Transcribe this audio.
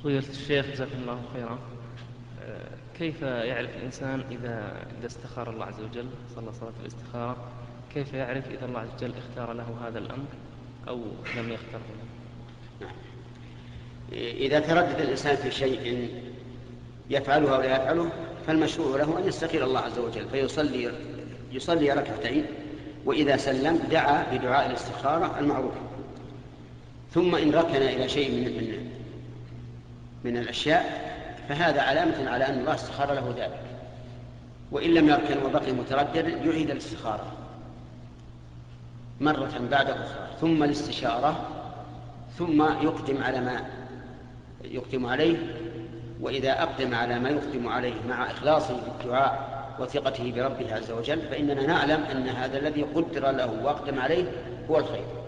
فضيلة الشيخ جزاكم الله خيرا. كيف يعرف الإنسان إذا استخار الله عز وجل، صلى صلاة الاستخارة، كيف يعرف إذا الله عز وجل اختار له هذا الأمر أو لم يختره له؟ إذا تردد الإنسان في شيء يفعله أو لا يفعله فالمشروع له أن يستخير الله عز وجل فيصلي ركعتين، وإذا سلم دعا بدعاء الاستخارة المعروف، ثم إن ركن إلى شيء من الأشياء فهذا علامة على أن الله استخار له ذلك، وإن لم يركن وبقي مترددا يعيد الاستخارة مرة بعد أخرى، ثم الاستشارة، ثم يقدم على ما يقدم عليه. وإذا أقدم على ما يقدم عليه مع إخلاصه بالدعاء وثقته بربه عز وجل فإننا نعلم أن هذا الذي قدر له وأقدم عليه هو الخير.